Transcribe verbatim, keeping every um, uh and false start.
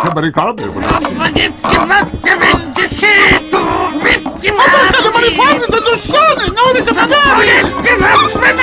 che mi ricordi? Ma che ventisci tu, Ma perché le mani forti degli ussoni, non li capiamo!